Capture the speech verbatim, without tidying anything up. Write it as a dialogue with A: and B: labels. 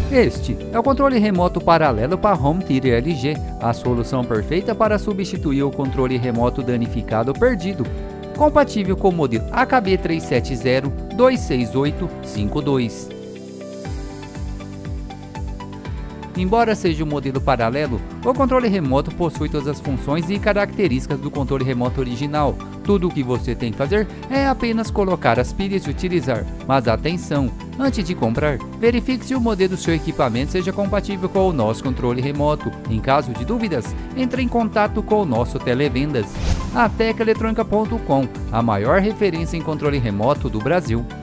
A: Este é o controle remoto paralelo para Home Theater L G, a solução perfeita para substituir o controle remoto danificado ou perdido. Compatível com o modelo A K B três sete zero dois seis oito cinco dois. Embora seja um modelo paralelo, o controle remoto possui todas as funções e características do controle remoto original. Tudo o que você tem que fazer é apenas colocar as pilhas e utilizar. Mas atenção! Antes de comprar, verifique se o modelo do seu equipamento seja compatível com o nosso controle remoto. Em caso de dúvidas, entre em contato com o nosso televendas. A Teca Eletrônica ponto com, a maior referência em controle remoto do Brasil.